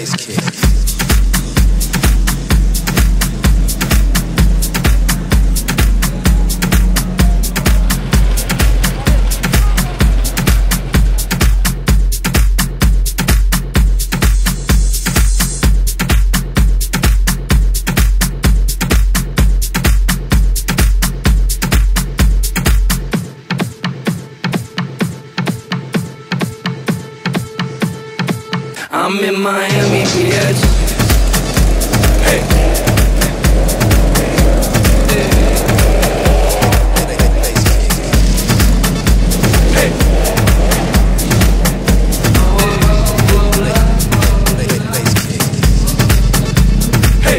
bass kick. I'm in Miami, bitch. Hey. Hey. Hey.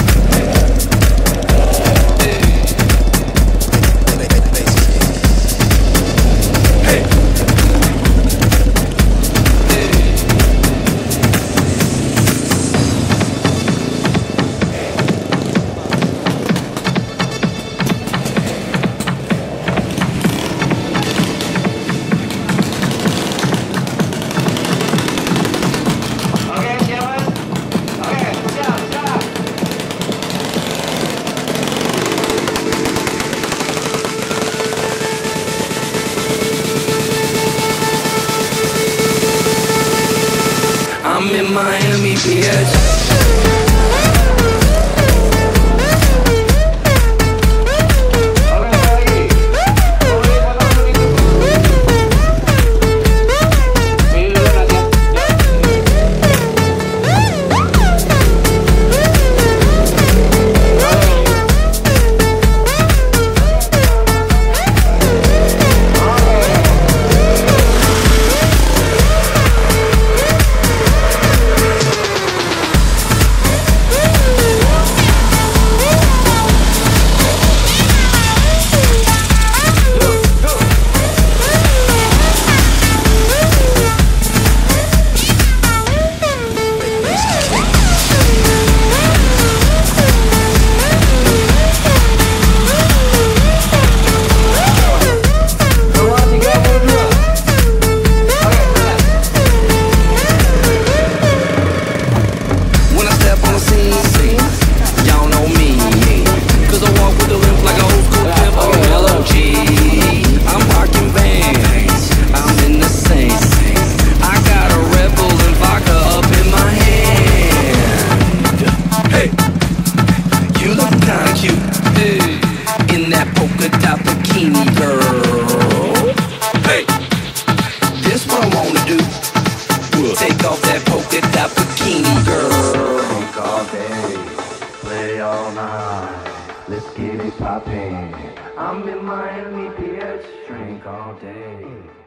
I'm in Miami, bitch. In that polka dot bikini, girl. Hey, this what I wanna do. Take off that polka dot bikini, girl. Drink all day, play all night. Let's get it poppin'. I'm in Miami, bitch. Drink all day.